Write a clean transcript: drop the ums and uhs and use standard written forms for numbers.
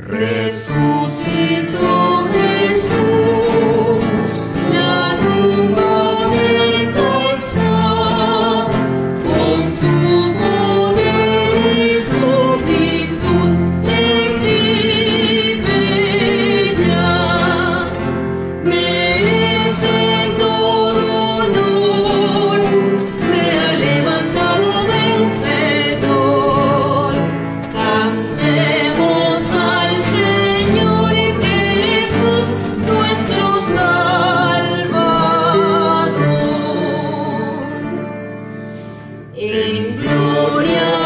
Resucitó Jesús, la tumba abierta está, con su poder y su virtud Él vive ya. Merece todo honor, se ha levantado vencedor. Cantemos al Señor Jesús, nuestro Salvador. En gloria